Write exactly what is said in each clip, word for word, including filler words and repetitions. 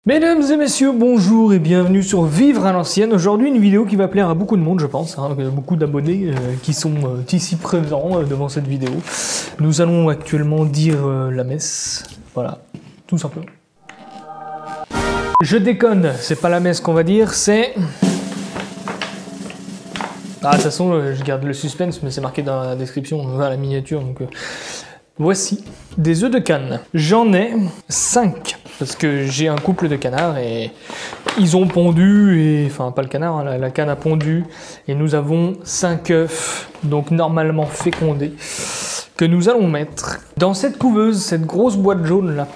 Mesdames et messieurs, bonjour et bienvenue sur Vivre à l'ancienne. Aujourd'hui, une vidéo qui va plaire à beaucoup de monde, je pense, hein, beaucoup d'abonnés euh, qui sont euh, ici présents euh, devant cette vidéo. Nous allons actuellement dire euh, la messe, voilà, tout simplement. Je déconne, c'est pas la messe qu'on va dire, c'est... Ah, de toute façon, euh, je garde le suspense, mais c'est marqué dans la description, on va la miniature, donc... Euh... Voici des œufs de canne. J'en ai cinq, parce que j'ai un couple de canards et ils ont pondu, et enfin pas le canard, la, la canne a pondu, et nous avons cinq œufs, donc normalement fécondés, que nous allons mettre dans cette couveuse, cette grosse boîte jaune là.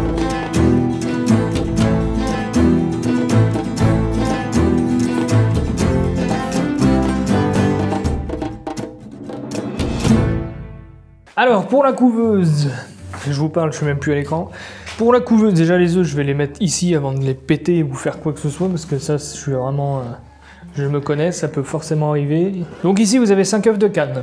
Alors, pour la couveuse, je vous parle, je suis même plus à l'écran. Pour la couveuse, déjà les œufs, je vais les mettre ici avant de les péter ou faire quoi que ce soit, parce que ça, je suis vraiment... Euh, je me connais, ça peut forcément arriver. Donc ici, vous avez cinq œufs de canne,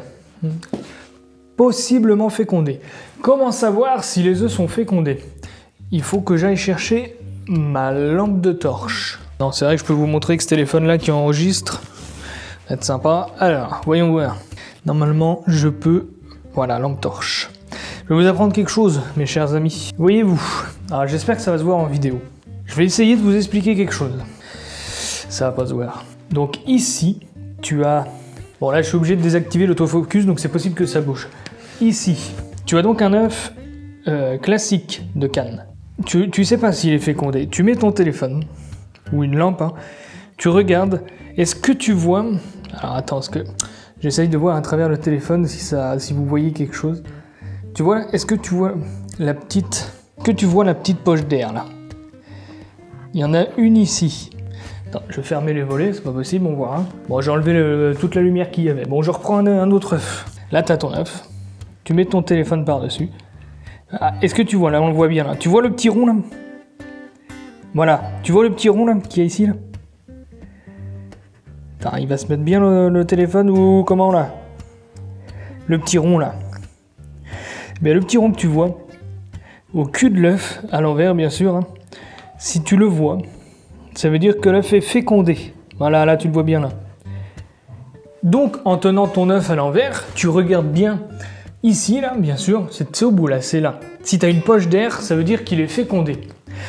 possiblement fécondés. Comment savoir si les œufs sont fécondés? Il faut que j'aille chercher ma lampe de torche. Non, c'est vrai que je peux vous montrer que ce téléphone-là qui enregistre, ça va être sympa. Alors, voyons voir. Normalement, je peux... Voilà, lampe torche. Je vais vous apprendre quelque chose, mes chers amis. Voyez-vous, alors j'espère que ça va se voir en vidéo. Je vais essayer de vous expliquer quelque chose. Ça va pas se voir. Donc ici, tu as... Bon là, je suis obligé de désactiver l'autofocus, donc c'est possible que ça bouge. Ici, tu as donc un œuf euh, classique de canne. Tu, tu sais pas s'il est fécondé. Tu mets ton téléphone, ou une lampe, hein, tu regardes, est-ce que tu vois... Alors attends, est-ce que... J'essaye de voir à travers le téléphone si, ça, si vous voyez quelque chose. Tu vois, est-ce que tu vois la petite... que tu vois la petite poche d'air, là? Il y en a une ici. Attends, je vais fermer les volets, c'est pas possible, on voit. Hein. Bon, j'ai enlevé le, toute la lumière qu'il y avait. Bon, je reprends un, un autre œuf. Là, tu as ton œuf. Tu mets ton téléphone par-dessus. Ah, est-ce que tu vois, là, on le voit bien, là. Tu vois le petit rond, là? Voilà. Tu vois le petit rond, là, qui est ici, là? Attends, il va se mettre bien le, le téléphone ou comment là? Le petit rond là. Mais le petit rond que tu vois, au cul de l'œuf, à l'envers bien sûr, hein, si tu le vois, ça veut dire que l'œuf est fécondé. Voilà, là tu le vois bien là. Donc en tenant ton œuf à l'envers, tu regardes bien ici là, bien sûr, c'est au bout là, c'est là. Si tu as une poche d'air, ça veut dire qu'il est fécondé.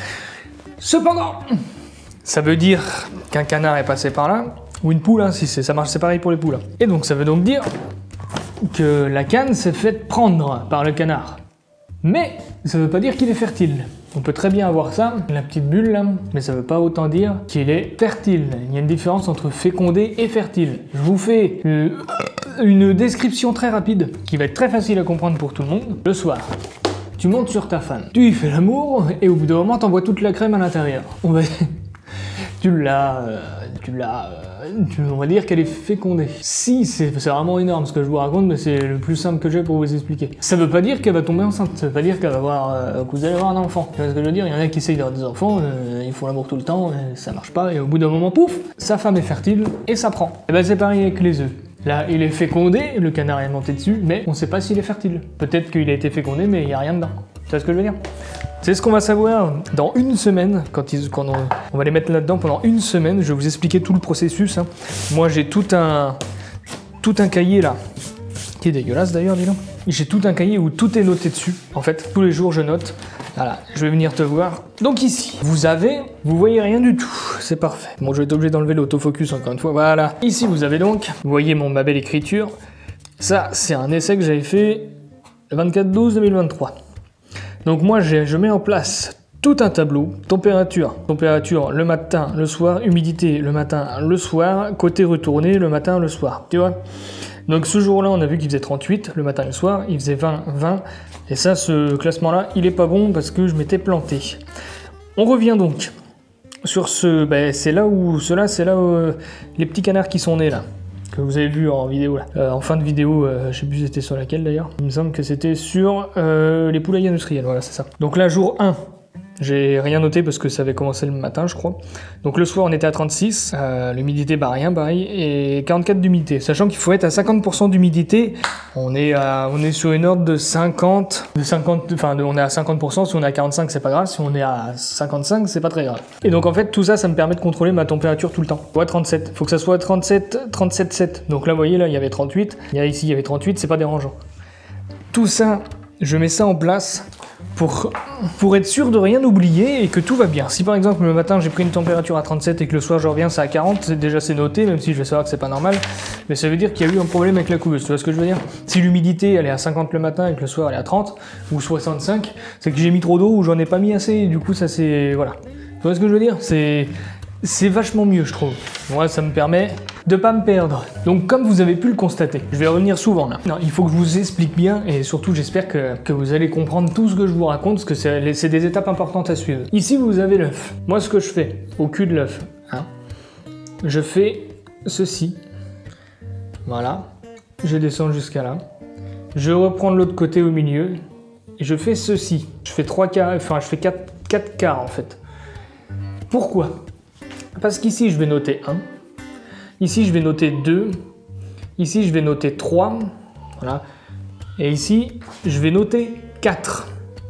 Cependant, ça veut dire qu'un canard est passé par là. Ou une poule, hein, si ça marche, c'est pareil pour les poules. Et donc ça veut donc dire que la canne s'est faite prendre par le canard. Mais ça veut pas dire qu'il est fertile. On peut très bien avoir ça, la petite bulle là, mais ça veut pas autant dire qu'il est fertile. Il y a une différence entre fécondé et fertile. Je vous fais euh, une description très rapide, qui va être très facile à comprendre pour tout le monde. Le soir, tu montes sur ta femme, tu y fais l'amour, et au bout d'un moment, t'envoies toute la crème à l'intérieur. On va... tu l'as... Euh, tu l'as... Euh, on va dire qu'elle est fécondée. Si, c'est vraiment énorme ce que je vous raconte, mais c'est le plus simple que j'ai pour vous expliquer. Ça veut pas dire qu'elle va tomber enceinte, ça veut pas dire qu'elle va avoir, euh, que vous allez avoir un enfant. Tu vois ce que je veux dire? Il y en a qui essayent d'avoir des enfants, euh, ils font l'amour tout le temps, et ça marche pas, et au bout d'un moment, pouf, sa femme est fertile, et ça prend. Et ben c'est pareil avec les œufs. Là, il est fécondé, le canard est monté dessus, mais on sait pas s'il est fertile. Peut-être qu'il a été fécondé, mais il y a rien dedans. Tu vois ce que je veux dire? C'est ce qu'on va savoir dans une semaine, quand, ils, quand on, on va les mettre là-dedans pendant une semaine. Je vais vous expliquer tout le processus. Hein. Moi, j'ai tout un, tout un cahier là, qui est dégueulasse d'ailleurs, dis donc. J'ai tout un cahier où tout est noté dessus. En fait, tous les jours, je note. Voilà, je vais venir te voir. Donc ici, vous avez, vous voyez rien du tout. C'est parfait. Bon, je vais être obligé d'enlever l'autofocus encore une fois. Voilà. Ici, vous avez donc, vous voyez mon, ma belle écriture. Ça, c'est un essai que j'avais fait le vingt-quatre douze deux mille vingt-trois. Donc moi, je mets en place tout un tableau, température, température le matin, le soir, humidité le matin, le soir, côté retourné le matin, le soir, tu vois. Donc ce jour-là, on a vu qu'il faisait trente-huit, le matin et le soir, il faisait vingt, vingt, et ça, ce classement-là, il est pas bon parce que je m'étais planté. On revient donc sur ce, ben, c'est là où, cela, c'est là où euh, les petits canards qui sont nés là. Que vous avez vu en vidéo là. Euh, en fin de vidéo, euh, je sais plus c'était sur laquelle d'ailleurs. Il me semble que c'était sur euh, les poulaillers industriels, voilà c'est ça. Donc là jour un, J'ai rien noté parce que ça avait commencé le matin, je crois. Donc le soir, on était à trente-six. Euh, l'humidité, bah rien, pareil. Et quarante-quatre d'humidité. Sachant qu'il faut être à cinquante pour cent d'humidité. On est à, on est sur une ordre de cinquante, de cinquante, enfin, de, on est à cinquante pour cent. Si on est à quarante-cinq, c'est pas grave. Si on est à cinquante-cinq, c'est pas très grave. Et donc en fait, tout ça, ça me permet de contrôler ma température tout le temps. Ouais, trente-sept. Faut que ça soit trente-sept, trente-sept virgule sept. Donc là, vous voyez, là, il y avait trente-huit. Il y a ici, il y avait trente-huit. C'est pas dérangeant. Tout ça, je mets ça en place. Pour, pour être sûr de rien oublier et que tout va bien. Si par exemple le matin j'ai pris une température à trente-sept et que le soir je reviens c'est à quarante, c'est déjà c'est noté, même si je vais savoir que c'est pas normal, mais ça veut dire qu'il y a eu un problème avec la couveuse, tu vois ce que je veux dire? Si l'humidité elle est à cinquante le matin et que le soir elle est à trente ou soixante-cinq, c'est que j'ai mis trop d'eau ou j'en ai pas mis assez et du coup ça c'est... voilà. Tu vois ce que je veux dire? C'est... C'est vachement mieux, je trouve. Moi, ça me permet de pas me perdre. Donc, comme vous avez pu le constater, je vais revenir souvent là. Non, il faut que je vous explique bien et surtout, j'espère que, que vous allez comprendre tout ce que je vous raconte parce que c'est des étapes importantes à suivre. Ici, vous avez l'œuf. Moi, ce que je fais au cul de l'œuf, hein, je fais ceci. Voilà. Je descends jusqu'à là. Je reprends de l'autre côté au milieu et je fais ceci. Je fais trois quarts, enfin, je fais quatre, quatre quarts en fait. Pourquoi ? Parce qu'ici, je vais noter un. Ici, je vais noter deux. Ici, je vais noter trois. Voilà. Et ici, je vais noter quatre.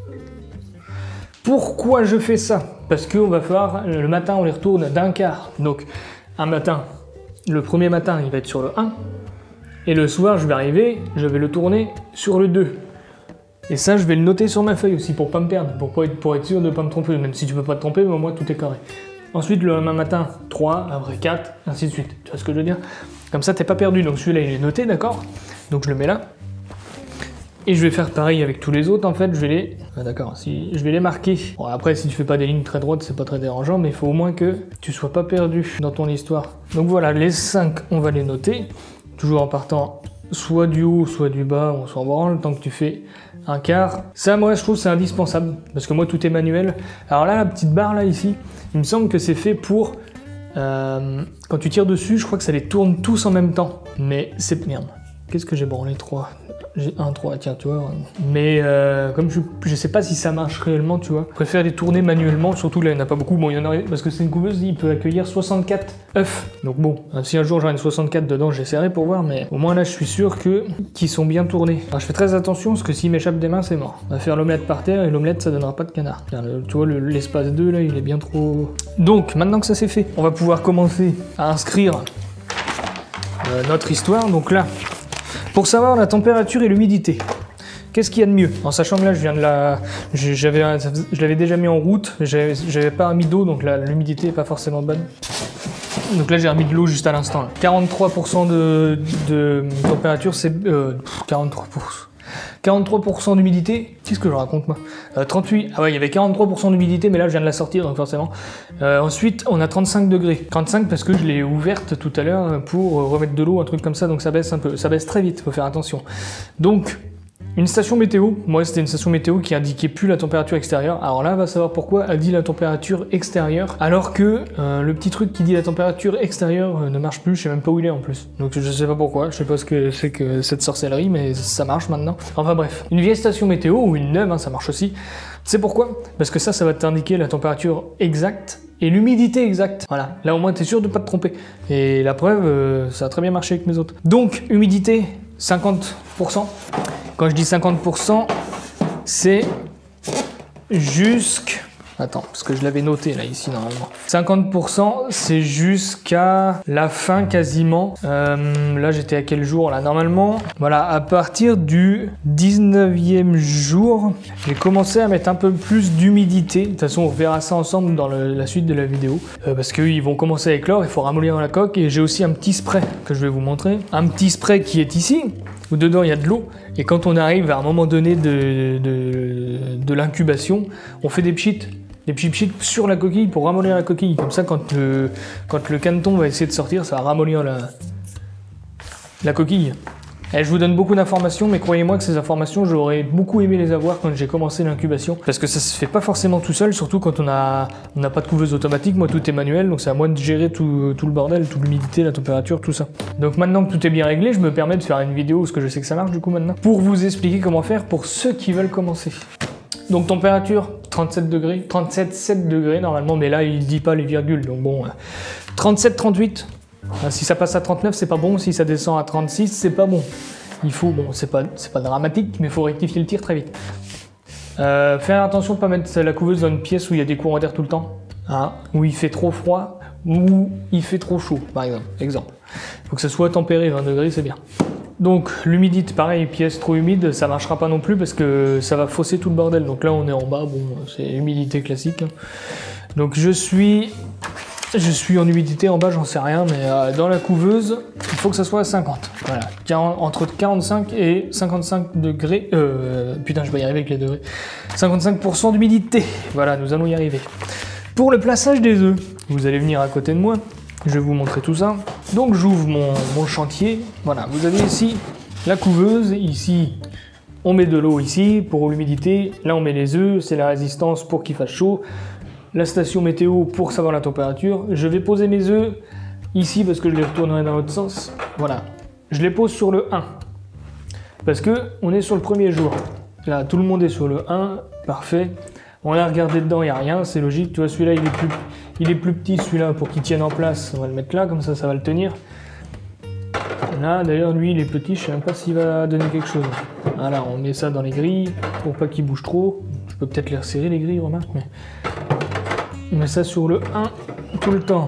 Pourquoi je fais ça? Parce qu'on va faire, le matin, on les retourne d'un quart. Donc, un matin, le premier matin, il va être sur le un. Et le soir, je vais arriver, je vais le tourner sur le deux. Et ça, je vais le noter sur ma feuille aussi pour pas me perdre. Pour, pas être, pour être sûr de ne pas me tromper. Même si tu peux pas te tromper, mais au moins, tout est carré. Ensuite, le lendemain matin, trois, après quatre, ainsi de suite. Tu vois ce que je veux dire? Comme ça, t'es pas perdu. Donc celui-là, il est noté, d'accord? Donc je le mets là. Et je vais faire pareil avec tous les autres, en fait. Je vais les... Ah, d'accord, si... je vais les marquer. Bon, après, si tu fais pas des lignes très droites, c'est pas très dérangeant, mais il faut au moins que tu sois pas perdu dans ton histoire. Donc voilà, les cinq, on va les noter. Toujours en partant soit du haut, soit du bas, on s'en branle, tant que tu fais un quart. Ça, moi, je trouve c'est indispensable, parce que moi, tout est manuel. Alors là, la petite barre, là, ici, il me semble que c'est fait pour... Euh, quand tu tires dessus, je crois que ça les tourne tous en même temps. Mais c'est... Merde. Qu'est-ce que j'ai branlé? trois. J'ai un, trois, tiens, tu vois. Mais euh, comme je, je sais pas si ça marche réellement, tu vois. Je préfère les tourner manuellement, surtout là, il n'y en a pas beaucoup. Bon, il y en a, parce que c'est une couveuse, il peut accueillir soixante-quatre œufs. Donc bon, si un jour j'en ai soixante-quatre dedans, j'essaierai pour voir, mais au moins là, je suis sûr que qu'ils sont bien tournés. Alors je fais très attention, parce que s'il m'échappe des mains, c'est mort. On va faire l'omelette par terre, et l'omelette, ça donnera pas de canard. Tiens, le, tu vois, l'espace deux, là, il est bien trop... Donc, maintenant que ça c'est fait, on va pouvoir commencer à inscrire euh, notre histoire. Donc là... Pour savoir la température et l'humidité, qu'est-ce qu'il y a de mieux? En sachant que là, je viens de la, j'avais, je l'avais déjà mis en route, j'avais pas mis d'eau, donc l'humidité n'est pas forcément bonne. Donc là, j'ai remis de l'eau juste à l'instant. quarante-trois pour cent de, de température, c'est euh, quarante-trois pour cent. quarante-trois pour cent d'humidité, qu'est-ce que je raconte moi? euh, trente-huit, ah ouais, il y avait quarante-trois pour cent d'humidité, mais là je viens de la sortir, donc forcément. Euh, ensuite, on a trente-cinq degrés. trente-cinq parce que je l'ai ouverte tout à l'heure pour remettre de l'eau, un truc comme ça, donc ça baisse un peu. Ça baisse très vite, faut faire attention. Donc, une station météo, moi c'était une station météo qui indiquait plus la température extérieure. Alors là, on va savoir pourquoi elle dit la température extérieure, alors que euh, le petit truc qui dit la température extérieure euh, ne marche plus, je sais même pas où il est en plus. Donc je sais pas pourquoi, je sais pas ce que c'est que cette sorcellerie, mais ça marche maintenant. Enfin bref, une vieille station météo, ou une neuve, hein, ça marche aussi. C'est pourquoi? Parce que ça, ça va t'indiquer la température exacte et l'humidité exacte. Voilà, là au moins t'es sûr de pas te tromper. Et la preuve, euh, ça a très bien marché avec mes autres. Donc, humidité, cinquante pour cent. Quand je dis cinquante pour cent, c'est jusqu'à... Attends, parce que je l'avais noté là, ici, normalement. cinquante pour cent, c'est jusqu'à la fin, quasiment. Euh, là, j'étais à quel jour, là? Normalement, voilà, à partir du dix-neuvième jour, j'ai commencé à mettre un peu plus d'humidité. De toute façon, on verra ça ensemble dans le, la suite de la vidéo. Euh, parce qu'ils vont commencer à éclore, il faut ramollir la coque. Et j'ai aussi un petit spray que je vais vous montrer. Un petit spray qui est ici, où dedans, il y a de l'eau. Et quand on arrive à un moment donné de, de, de l'incubation, on fait des pchites. Des petits pchites sur la coquille pour ramollir la coquille. Comme ça, quand le, quand le caneton va essayer de sortir, ça va ramollir la, la coquille. Et je vous donne beaucoup d'informations, mais croyez-moi que ces informations, j'aurais beaucoup aimé les avoir quand j'ai commencé l'incubation. Parce que ça se fait pas forcément tout seul, surtout quand on a, on n'a pas de couveuse automatique. Moi, tout est manuel, donc c'est à moi de gérer tout, tout le bordel, toute l'humidité, la température, tout ça. Donc maintenant que tout est bien réglé, je me permets de faire une vidéo, parce que je sais que ça marche du coup maintenant, pour vous expliquer comment faire pour ceux qui veulent commencer. Donc température trente-sept degrés, trente-sept virgule sept degrés normalement, mais là il dit pas les virgules, donc bon, trente-sept trente-huit. Si ça passe à trente-neuf, c'est pas bon, si ça descend à trente-six, c'est pas bon. Il faut, bon, c'est pas, c'est pas dramatique, mais il faut rectifier le tir très vite. Euh, faire attention de ne pas mettre la couveuse dans une pièce où il y a des courants d'air tout le temps, hein, où il fait trop froid, ou il fait trop chaud, par exemple. exemple. Il faut que ça soit tempéré, vingt degrés, c'est bien. Donc l'humidité, pareil, pièce trop humide, ça marchera pas non plus parce que ça va fausser tout le bordel. Donc là on est en bas, bon, c'est humidité classique. Donc je suis, je suis en humidité en bas, j'en sais rien, mais euh, dans la couveuse, il faut que ça soit à cinquante. Voilà, quarante, entre quarante-cinq et cinquante-cinq degrés. Euh, putain, je vais y arriver avec les degrés. cinquante-cinq pour cent d'humidité. Voilà, nous allons y arriver. Pour le plaçage des œufs, vous allez venir à côté de moi. Je vais vous montrer tout ça. Donc j'ouvre mon, mon chantier. Voilà, vous avez ici la couveuse. Ici, on met de l'eau ici pour l'humidité. Là, on met les œufs. C'est la résistance pour qu'il fasse chaud. La station météo pour savoir la température. Je vais poser mes œufs ici parce que je les retournerai dans l'autre sens. Voilà. Je les pose sur le un. Parce que on est sur le premier jour. Là, tout le monde est sur le un. Parfait. On a regardé dedans, il n'y a rien, c'est logique. Tu vois, celui-là, il est plus, il est plus petit, celui-là, pour qu'il tienne en place. On va le mettre là, comme ça, ça va le tenir. Là, d'ailleurs, lui, il est petit, je ne sais même pas s'il va donner quelque chose. Voilà, on met ça dans les grilles, pour pas qu'il bouge trop. Je peux peut-être les resserrer, les grilles, remarque, mais... On met ça sur le un, tout le temps.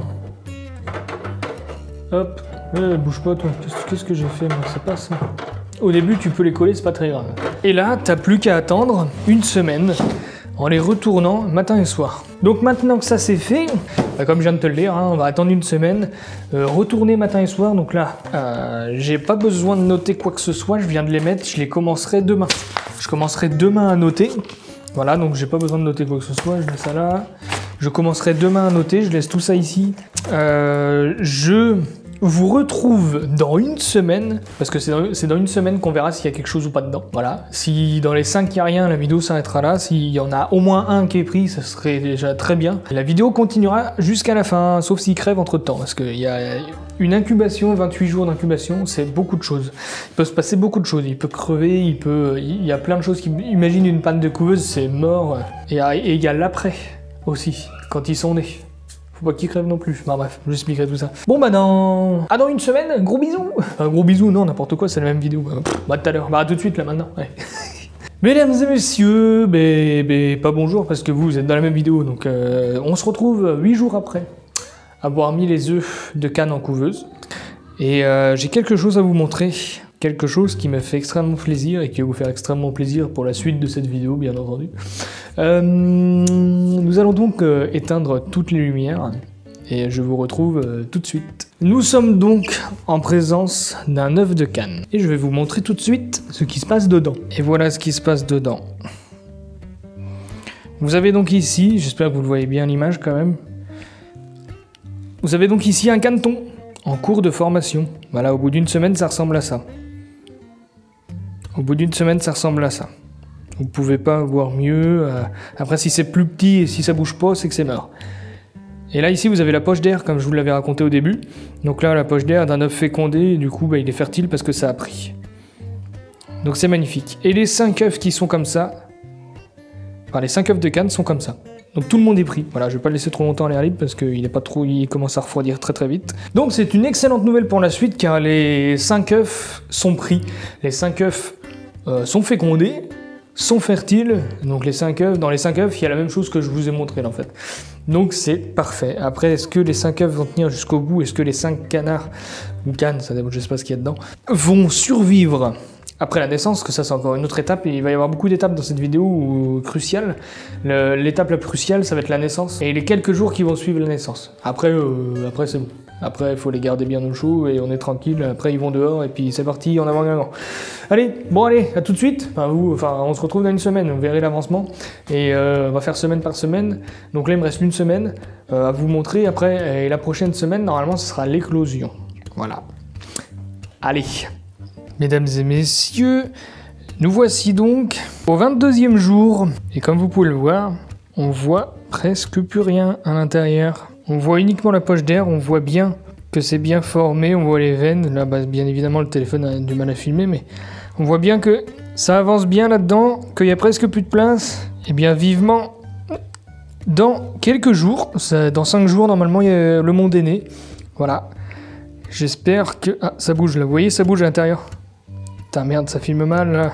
Hop, eh, bouge pas, toi. Qu'est-ce que j'ai fait, moi? C'est pas ça. Au début, tu peux les coller, c'est pas très grave. Et là, t'as plus qu'à attendre une semaine en les retournant matin et soir. Donc maintenant que ça c'est fait, bah comme je viens de te le dire, hein, on va attendre une semaine, euh, retourner matin et soir. Donc là, euh, j'ai pas besoin de noter quoi que ce soit, je viens de les mettre, je les commencerai demain. Je commencerai demain à noter. Voilà, donc j'ai pas besoin de noter quoi que ce soit, je mets ça là. Je commencerai demain à noter, je laisse tout ça ici. Euh, je vous retrouve dans une semaine, parce que c'est dans, c'est dans une semaine qu'on verra s'il y a quelque chose ou pas dedans. Voilà. Si dans les cinq il n'y a rien, la vidéo s'arrêtera là. S'il y en a au moins un qui est pris, ça serait déjà très bien. La vidéo continuera jusqu'à la fin, sauf s'il crève entre temps, parce qu'il y a une incubation, vingt-huit jours d'incubation, c'est beaucoup de choses. Il peut se passer beaucoup de choses. Il peut crever, il peut, il y a plein de choses qui... Imagine une panne de couveuse, c'est mort. Et il y a l'après aussi, quand ils sont nés. Faut pas qu'ils crèvent non plus. Bah bref, je vous expliquerai tout ça. Bon bah dans... Ah dans une semaine, gros bisous. Enfin gros bisous, non, n'importe quoi, c'est la même vidéo. Bah tout à l'heure, bah tout de suite là maintenant. Ouais. Mesdames et messieurs, bah, bah, pas bonjour parce que vous, vous êtes dans la même vidéo. Donc euh, on se retrouve huit jours après avoir mis les œufs de canne en couveuse. Et euh, j'ai quelque chose à vous montrer. Quelque chose qui m'a fait extrêmement plaisir et qui va vous faire extrêmement plaisir pour la suite de cette vidéo, bien entendu. Euh, nous allons donc euh, éteindre toutes les lumières et je vous retrouve euh, tout de suite. Nous sommes donc en présence d'un œuf de canne et je vais vous montrer tout de suite ce qui se passe dedans. Et voilà ce qui se passe dedans. Vous avez donc ici, j'espère que vous le voyez bien l'image quand même, vous avez donc ici un caneton en cours de formation. Voilà, au bout d'une semaine, ça ressemble à ça. Au bout d'une semaine, ça ressemble à ça. Vous pouvez pas voir mieux. Euh, après, si c'est plus petit et si ça bouge pas, c'est que c'est mort. Et là, ici, vous avez la poche d'air, comme je vous l'avais raconté au début. Donc là, la poche d'air d'un œuf fécondé, et du coup, bah, il est fertile parce que ça a pris. Donc c'est magnifique. Et les cinq œufs qui sont comme ça, enfin, les cinq œufs de canne sont comme ça. Donc tout le monde est pris. Voilà, je vais pas le laisser trop longtemps à l'air libre parce qu'il est pas trop, il commence à refroidir très très vite. Donc c'est une excellente nouvelle pour la suite car les cinq œufs sont pris. Les cinq œufs euh, sont fécondés, sont fertiles. Donc les cinq œufs, dans les cinq œufs, il y a la même chose que je vous ai montré là, en fait. Donc c'est parfait. Après, est-ce que les cinq œufs vont tenir jusqu'au bout? Est-ce que les cinq canards ou cannes, ça dépend, je sais pas ce qu'il y a dedans, vont survivre après la naissance? Que ça c'est encore une autre étape et il va y avoir beaucoup d'étapes dans cette vidéo cruciales. L'étape la plus cruciale, ça va être la naissance et les quelques jours qui vont suivre la naissance. Après, euh, après c'est bon. Après il faut les garder bien au chaud et on est tranquille. Après ils vont dehors et puis c'est parti en avant gagnant. Allez, bon allez, à tout de suite. Enfin, vous, enfin on se retrouve dans une semaine, vous verrez l'avancement et euh, on va faire semaine par semaine. Donc là il me reste une semaine euh, à vous montrer. Après et la prochaine semaine normalement ce sera l'éclosion. Voilà. Allez. Mesdames et messieurs, nous voici donc au vingt-deuxième jour. Et comme vous pouvez le voir, on voit presque plus rien à l'intérieur. On voit uniquement la poche d'air, on voit bien que c'est bien formé, on voit les veines. Là, bah, bien évidemment, le téléphone a du mal à filmer, mais on voit bien que ça avance bien là-dedans, qu'il y a presque plus de place. Eh bien, vivement dans quelques jours. Ça, dans cinq jours, normalement, y a, le monde est né. Voilà. J'espère que... Ah, ça bouge là. Vous voyez, ça bouge à l'intérieur. Putain, merde, ça filme mal là.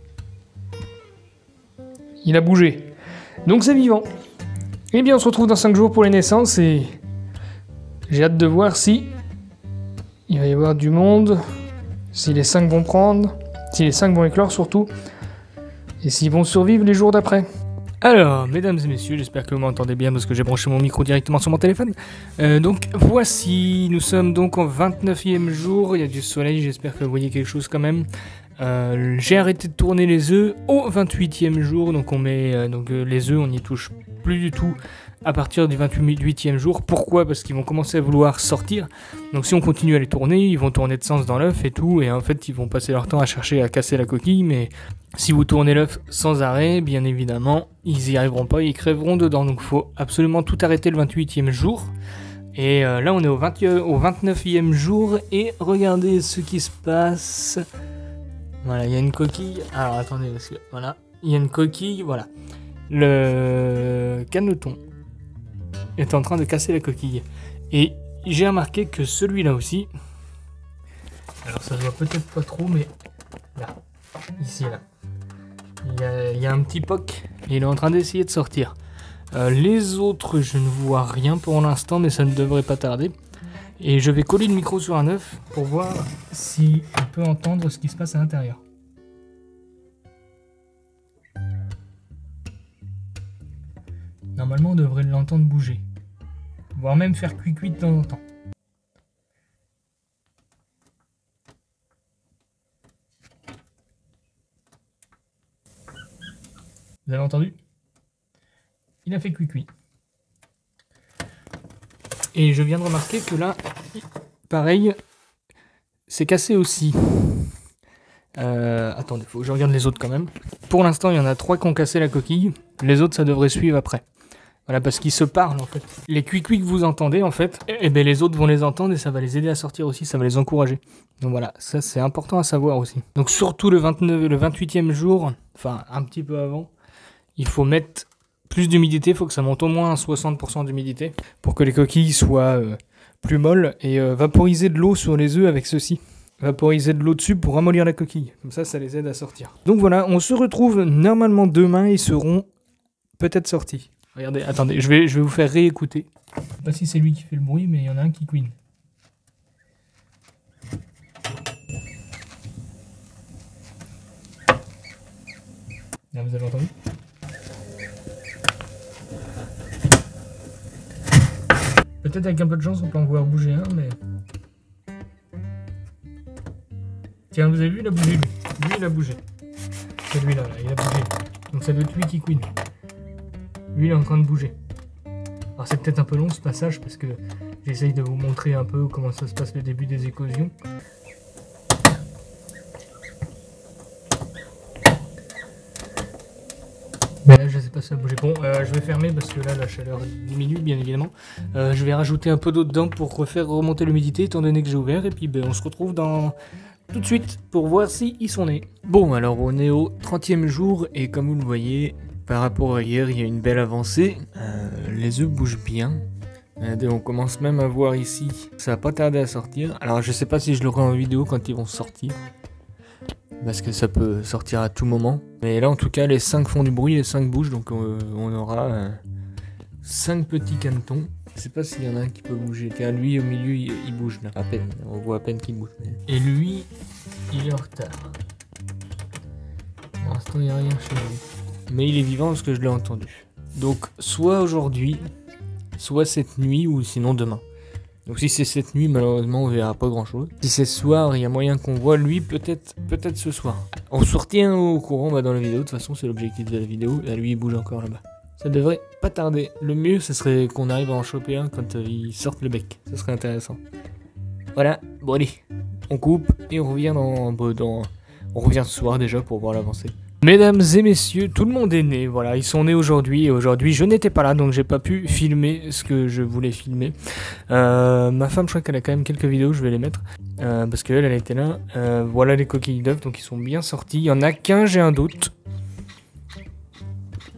Il a bougé. Donc c'est vivant. Eh bien, on se retrouve dans cinq jours pour les naissances et... J'ai hâte de voir si... Il va y avoir du monde. Si les cinq vont prendre. Si les cinq vont éclore surtout. Et s'ils vont survivre les jours d'après. Alors, mesdames et messieurs, j'espère que vous m'entendez bien parce que j'ai branché mon micro directement sur mon téléphone. Euh, donc, voici, nous sommes donc en vingt-neuvième jour, il y a du soleil, j'espère que vous voyez quelque chose quand même. Euh, j'ai arrêté de tourner les œufs au vingt-huitième jour, donc on met euh, donc, euh, les œufs, on n'y touche plus du tout à partir du vingt-huitième jour. Pourquoi? Parce qu'ils vont commencer à vouloir sortir. Donc si on continue à les tourner, ils vont tourner de sens dans l'œuf et tout, et en fait ils vont passer leur temps à chercher à casser la coquille, mais si vous tournez l'œuf sans arrêt, bien évidemment, ils y arriveront pas, ils crèveront dedans. Donc il faut absolument tout arrêter le vingt-huitième jour. Et euh, là on est au, vingt, au vingt-neuvième jour, et regardez ce qui se passe. Voilà, il y a une coquille. Alors attendez, parce que voilà, il y a une coquille, voilà. Le caneton est en train de casser la coquille. Et j'ai remarqué que celui-là aussi, alors ça se voit peut-être pas trop, mais là, ici, là, il y a, il y a un petit poc et il est en train d'essayer de sortir. Euh, les autres, je ne vois rien pour l'instant, mais ça ne devrait pas tarder. Et je vais coller le micro sur un œuf pour voir si on peut entendre ce qui se passe à l'intérieur. Normalement, on devrait l'entendre bouger. Voire même faire cuit-cuit de temps en temps. Vous avez entendu? Il a fait cuit-cuit. Et je viens de remarquer que là, pareil, c'est cassé aussi. Euh, attendez, faut que je regarde les autres quand même. Pour l'instant, il y en a trois qui ont cassé la coquille. Les autres, ça devrait suivre après. Voilà, parce qu'ils se parlent en fait. Les cuits-cuits que vous entendez en fait, et, et ben les autres vont les entendre et ça va les aider à sortir aussi, ça va les encourager. Donc voilà, ça c'est important à savoir aussi. Donc surtout le vingt-neuf, le vingt-huitième jour, enfin un petit peu avant, il faut mettre plus d'humidité, il faut que ça monte au moins à soixante pour cent d'humidité pour que les coquilles soient euh, plus molles, et euh, vaporiser de l'eau sur les œufs avec ceci. Vaporiser de l'eau dessus pour ramollir la coquille. Comme ça, ça les aide à sortir. Donc voilà, on se retrouve normalement demain, ils seront peut-être sortis. Regardez, attendez, je vais, je vais vous faire réécouter. Je sais pas si c'est lui qui fait le bruit, mais il y en a un qui couine. Là, vous avez entendu? Peut-être avec un peu de chance, on peut en voir bouger un, mais... Tiens, vous avez vu, il a bougé, lui. Lui, il a bougé. C'est lui, là, là, il a bougé. Donc ça doit être lui qui couine. Lui, il est en train de bouger. Alors c'est peut-être un peu long, ce passage, parce que j'essaye de vous montrer un peu comment ça se passe le début des éclosions. Mais là, je sais pas si ça va bouger. Bon, euh, je vais fermer parce que là, la chaleur diminue, bien évidemment. Euh, je vais rajouter un peu d'eau dedans pour refaire remonter l'humidité, étant donné que j'ai ouvert. Et puis, ben, on se retrouve dans... tout de suite pour voir si ils sont nés. Bon, alors on est au trentième jour et comme vous le voyez, par rapport à hier, il y a une belle avancée. Euh, les œufs bougent bien. Regardez, on commence même à voir ici. Ça va pas tarder à sortir. Alors je sais pas si je l'aurai en vidéo quand ils vont sortir, parce que ça peut sortir à tout moment. Mais là en tout cas, les cinq font du bruit, les cinq bougent, donc euh, on aura euh, cinq petits canetons. Je sais pas s'il y en a un qui peut bouger. Tiens, lui au milieu, il, il bouge là, à peine. On voit à peine qu'il bouge. Et lui, il est en retard. Pour l'instant, il n'y a rien chez lui. Mais il est vivant parce que je l'ai entendu. Donc, soit aujourd'hui, soit cette nuit, ou sinon demain. Donc si c'est cette nuit, malheureusement, on verra pas grand chose. Si c'est ce soir, il y a moyen qu'on voit lui, peut-être peut-être ce soir. On se retient au courant bah, dans la vidéo. De toute façon, c'est l'objectif de la vidéo. Là, lui, il bouge encore là-bas. Ça devrait pas tarder. Le mieux, ce serait qu'on arrive à en choper un quand euh, il sortent le bec. Ça serait intéressant. Voilà. Bon, allez. On coupe et on revient dans... dans on revient ce soir déjà pour voir l'avancée. Mesdames et messieurs, tout le monde est né. Voilà, ils sont nés aujourd'hui. Et aujourd'hui, je n'étais pas là, donc j'ai pas pu filmer ce que je voulais filmer. Euh, ma femme, je crois qu'elle a quand même quelques vidéos, je vais les mettre. Euh, parce qu'elle, elle était là. Euh, voilà les coquilles d'œufs, donc ils sont bien sortis. Il y en a qu'un, j'ai un doute.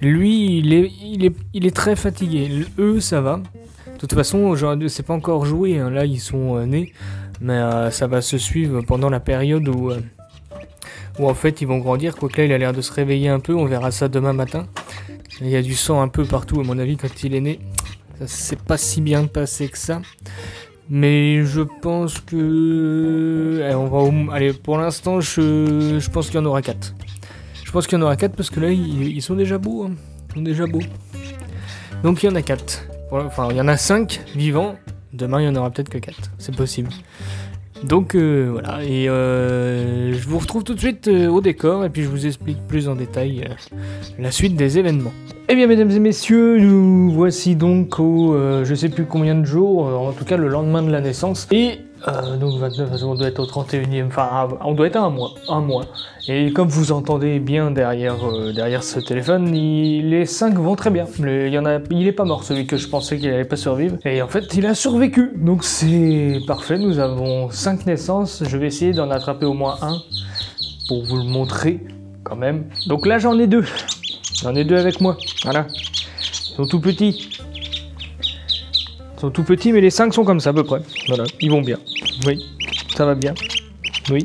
Lui, il est, il est, il est très fatigué. Eux, ça va. De toute façon, c'est pas encore joué, hein. Là, ils sont euh, nés. Mais euh, ça va se suivre pendant la période où, euh, où en fait, ils vont grandir. Quoique là, il a l'air de se réveiller un peu. On verra ça demain matin. Il y a du sang un peu partout, à mon avis, quand il est né. Ça s'est pas si bien passé que ça. Mais je pense que... Allez, on va au... Allez pour l'instant, je... je pense qu'il y en aura quatre. Je pense qu'il y en aura quatre parce que là, ils, ils sont déjà beaux. Hein. Ils sont déjà beaux. Donc il y en a quatre. Enfin, il y en a cinq vivants. Demain, il y en aura peut-être que quatre. C'est possible. Donc euh, voilà, et euh, je vous retrouve tout de suite euh, au décor et puis je vous explique plus en détail euh, la suite des événements. Eh bien mesdames et messieurs, nous voici donc au euh, je sais plus combien de jours, euh, en tout cas le lendemain de la naissance. Et euh, donc vingt-neuf, on doit être au trente et unième, enfin on doit être à un mois, un mois. Et comme vous entendez bien derrière, euh, derrière ce téléphone, il, les cinq vont très bien. Le, il, y en a, il est pas mort, celui que je pensais qu'il allait pas survivre. Et en fait, il a survécu. Donc c'est parfait, nous avons cinq naissances. Je vais essayer d'en attraper au moins un pour vous le montrer quand même. Donc là, j'en ai deux. J'en ai deux avec moi. Voilà. Ils sont tout petits. Ils sont tout petits, mais les cinq sont comme ça à peu près. Voilà, ils vont bien. Oui, ça va bien. Oui.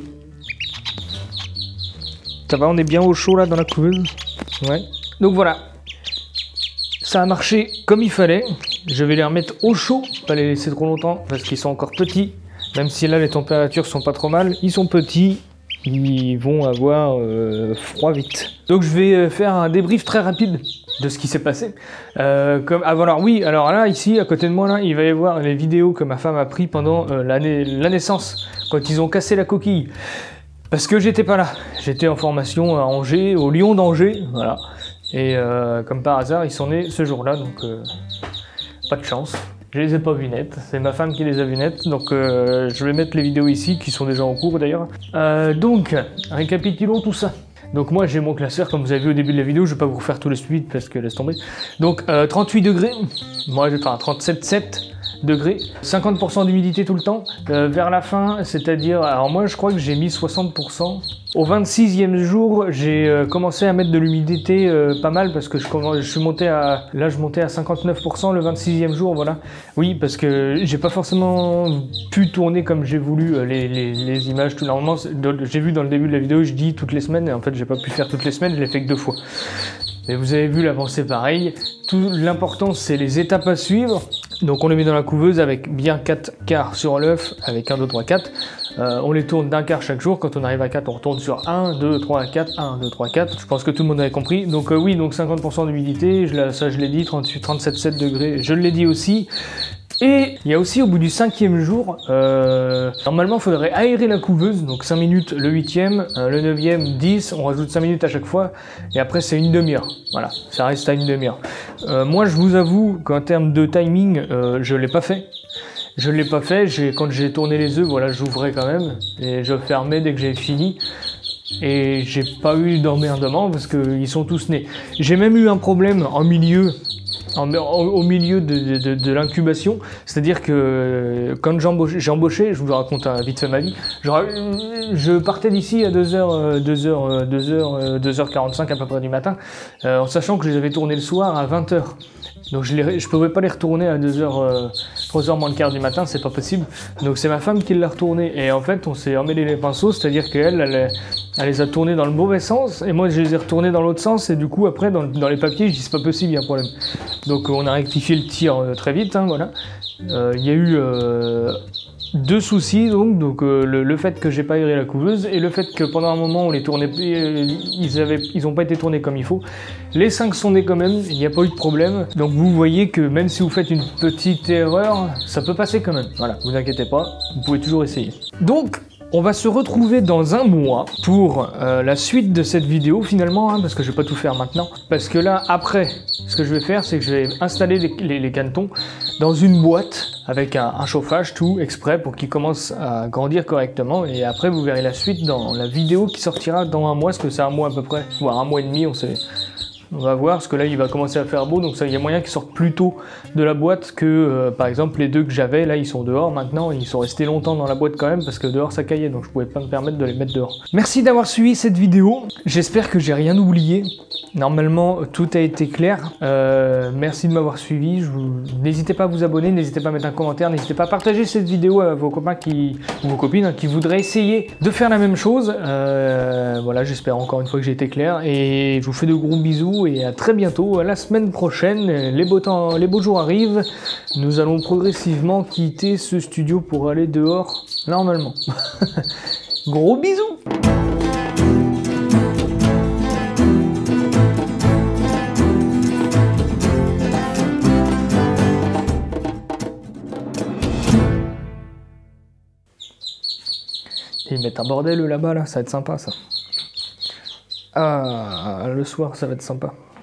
Ça va, on est bien au chaud là dans la couveuse. Ouais. Donc voilà. Ça a marché comme il fallait. Je vais les remettre au chaud, pas les laisser trop longtemps parce qu'ils sont encore petits. Même si là les températures sont pas trop mal, ils sont petits. Ils vont avoir euh, froid vite. Donc je vais faire un débrief très rapide de ce qui s'est passé. Euh, comme, ah, alors oui, alors là, ici, à côté de moi, là, il va y avoir les vidéos que ma femme a prises pendant euh, la, la naissance, quand ils ont cassé la coquille. Parce que j'étais pas là. J'étais en formation à Angers, au Lion d'Angers, voilà. Et euh, comme par hasard, ils sont nés ce jour-là, donc euh, pas de chance. Je les ai pas vus nettes, c'est ma femme qui les a vus nettes, donc euh, je vais mettre les vidéos ici, qui sont déjà en cours d'ailleurs. Euh, donc, récapitulons tout ça. Donc moi j'ai mon classeur, comme vous avez vu au début de la vidéo, je vais pas vous refaire tout le suite parce que laisse tomber. Donc euh, trente-huit degrés, moi j'ai enfin trente-sept virgule sept degrés, cinquante pour cent d'humidité tout le temps. Euh, vers la fin, c'est-à-dire, alors moi je crois que j'ai mis soixante pour cent. Au vingt-sixième jour, j'ai euh, commencé à mettre de l'humidité euh, pas mal parce que je, je suis monté à, là je montais à cinquante-neuf pour cent le vingt-sixième jour, voilà. Oui, parce que j'ai pas forcément pu tourner comme j'ai voulu euh, les, les, les images tout normalement. J'ai vu dans le début de la vidéo, je dis toutes les semaines et en fait j'ai pas pu faire toutes les semaines, je l'ai fait que deux fois. Mais vous avez vu l'avancée pareil. Tout l'important c'est les étapes à suivre. Donc on les met dans la couveuse avec bien quatre quarts sur l'œuf avec un, deux, trois, quatre. Euh, on les tourne d'un quart chaque jour. Quand on arrive à quatre, on retourne sur un, deux, trois, quatre, un, deux, trois, quatre. Je pense que tout le monde avait compris. Donc euh, oui, donc cinquante pour cent d'humidité, ça je l'ai dit, trente-huit, trente-sept virgule sept degrés, je l'ai dit aussi. Et il y a aussi au bout du cinquième jour, euh, normalement il faudrait aérer la couveuse, donc cinq minutes le huitième, euh, le neuvième, dix, on rajoute cinq minutes à chaque fois, et après c'est une demi-heure, voilà, ça reste à une demi-heure. Euh, moi je vous avoue qu'en termes de timing, euh, je l'ai pas fait. Je l'ai pas fait, quand j'ai tourné les œufs, voilà, j'ouvrais quand même, et je fermais dès que j'ai fini. Et j'ai pas eu d'emmerdement parce qu'ils sont tous nés. J'ai même eu un problème en milieu, en, au milieu de, de, de l'incubation, c'est-à-dire que quand j'ai embauché, embauché, je vous raconte vite fait ma vie, je, je partais d'ici à deux heures, deux heures, deux heures, deux heures quarante-cinq à peu près du matin, euh, en sachant que je les avais tournés le soir à vingt heures. Donc je ne pouvais pas les retourner à deux heures, euh, trois heures moins le quart du matin, c'est pas possible. Donc c'est ma femme qui l'a retourné. Et en fait, on s'est emmêlé les pinceaux, c'est-à-dire qu'elle, elle, elle les a tournés dans le mauvais sens, et moi je les ai retournés dans l'autre sens, et du coup après, dans, dans les papiers, je dis c'est pas possible, il y a un problème. Donc on a rectifié le tir euh, très vite, hein, voilà. Euh, il y a eu euh, deux soucis, donc, donc euh, le, le fait que j'ai pas aéré la couveuse, et le fait que pendant un moment, on les tournait, ils avaient, ils ont pas été tournés comme il faut. Les cinq sont nés quand même, il n'y a pas eu de problème. Donc vous voyez que même si vous faites une petite erreur, ça peut passer quand même. Voilà, vous inquiétez pas, vous pouvez toujours essayer. Donc, on va se retrouver dans un mois pour euh, la suite de cette vidéo finalement, hein, parce que je vais pas tout faire maintenant. Parce que là, après, ce que je vais faire, c'est que je vais installer les, les, les canetons dans une boîte avec un, un chauffage, tout exprès pour qu'ils commencent à grandir correctement. Et après, vous verrez la suite dans la vidéo qui sortira dans un mois, parce que c'est un mois à peu près, voire un mois et demi, on sait. On va voir, parce que là il va commencer à faire beau, donc ça il y a moyen qu'ils sortent plus tôt de la boîte que euh, par exemple les deux que j'avais, là ils sont dehors maintenant, ils sont restés longtemps dans la boîte quand même parce que dehors ça caillait, donc je pouvais pas me permettre de les mettre dehors. Merci d'avoir suivi cette vidéo, j'espère que j'ai rien oublié. Normalement tout a été clair, euh, merci de m'avoir suivi, vous... n'hésitez pas à vous abonner, n'hésitez pas à mettre un commentaire, n'hésitez pas à partager cette vidéo à vos copains qui... ou vos copines hein, qui voudraient essayer de faire la même chose. Euh, voilà, j'espère encore une fois que j'ai été clair et je vous fais de gros bisous et à très bientôt, à la semaine prochaine. Les beaux temps, les beaux jours arrivent, nous allons progressivement quitter ce studio pour aller dehors normalement. Gros bisous. Ils mettent un bordel là-bas, là, ça va être sympa ça. Ah, le soir ça va être sympa.